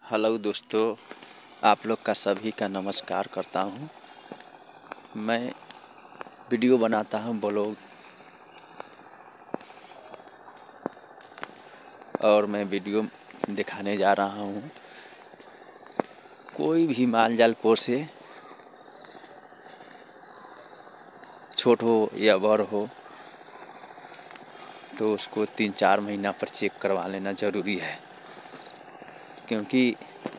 Hello दोस्तों, आप लोग का सभी का नमस्कार करता हूँ। मैं वीडियो बनाता हूँ ब्लॉग, और मैं वीडियो दिखाने जा रहा हूँ। कोई भी माल जाल पोसे, छोट हो या बड़ हो, तो उसको 3-4 महीना पर चेक करवा लेना ज़रूरी है, क्योंकि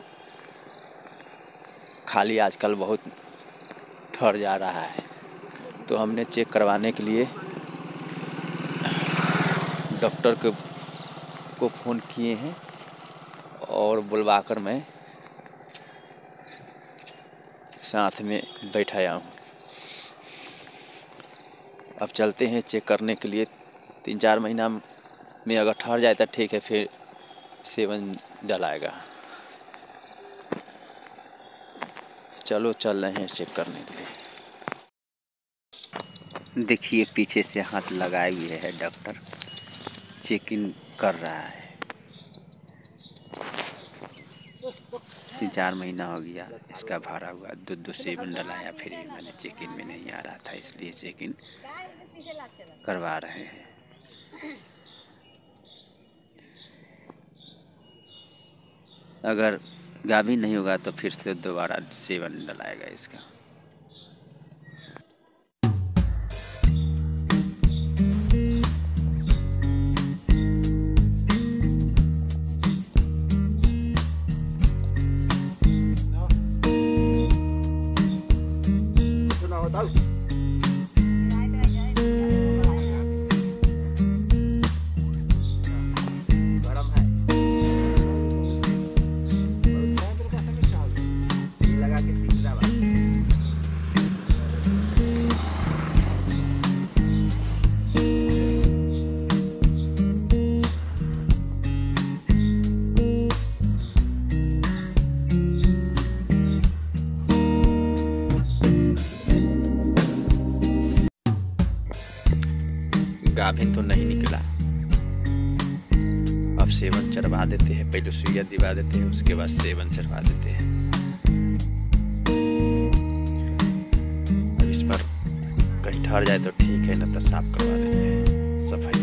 खाली आजकल बहुत ठर जा रहा है। तो हमने चेक करवाने के लिए डॉक्टर को फ़ोन किए हैं और बुलवाकर मैं साथ में बैठाया हूँ। अब चलते हैं चेक करने के लिए। 3-4 महीना में अगर ठहर जाए तो ठीक है, फिर सेवन डलाएगा। चलो चल रहे हैं चेक करने के लिए। देखिए पीछे से हाथ लगाए हुए है डॉक्टर, चेकिंग कर रहा है। 3-4 महीना हो गया इसका भरा हुआ, 2 सेवन डलाया, फिर भी मैंने चेकिंग में नहीं आ रहा था, इसलिए चेकिंग करवा रहे हैं। अगर गाभिन नहीं होगा तो फिर से दोबारा सेवन डलाएगा इसका। गाभिन तो नहीं निकला। अब सेवन चढ़वा देते हैं, पहले सुइया दिवा देते हैं, उसके बाद सेवन चढ़वा देते हैं। अब इस पर कहीं ठहर जाए तो ठीक है, न तो साफ करवा देते हैं, सफाई